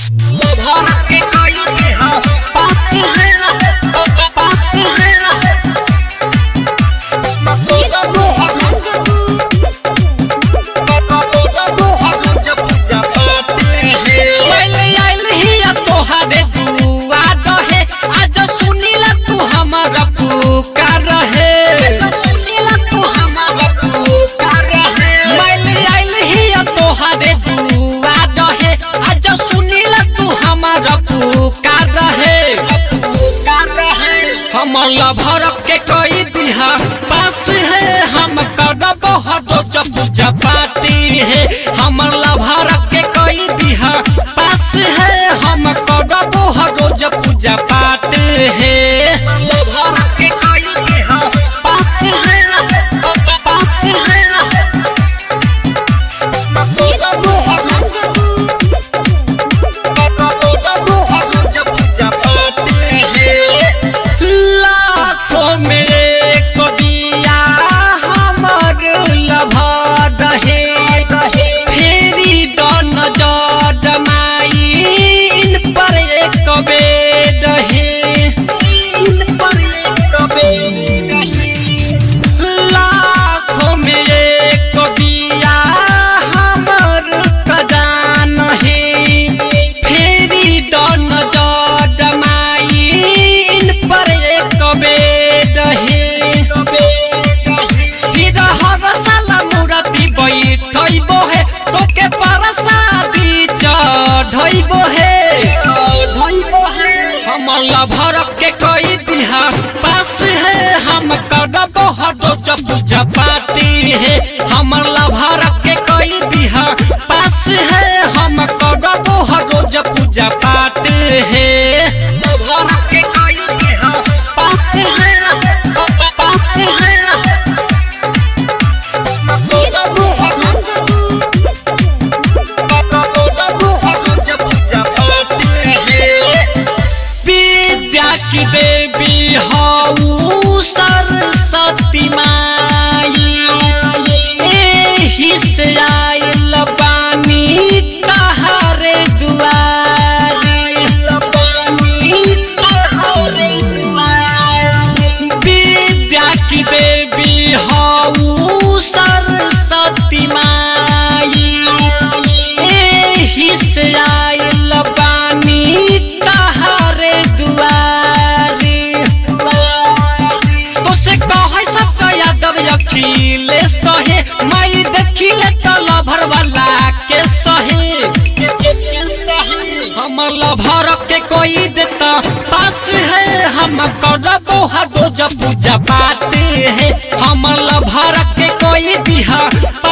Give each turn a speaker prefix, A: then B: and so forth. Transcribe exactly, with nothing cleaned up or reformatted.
A: lover के कोई दिहा पास है पास है मत दो लभर के कोई दिहा पास है हम करब हदो पूजा पाती है हमर लभर के कोई दिहा पास है हम करब हदो पूजा पाती है लभर के कोई दिहा पास है पास है धइबो है धइबो है हमर लभर के कोई दिहा पास है हम करब हदो पूजा पाती है हमर लभर के कोई दिहा पास है हम करब हदो पूजा पाती है लभर के कोई दिहा पास है पास है की देवी हऊ सरस्वती माई एही से आइल बानी तहारे दुआरी बानी तहारे दुआरी विद्या की देवी हऊ सरस्वती माई एही से आइल बानी तहारे दुआरी अखिले सहे माई देखिले तो लभर वाला के सहे हमर लभर के कोई देता पास है हम करब हदो पूजा पाते है हमर लभर के कोई दिहा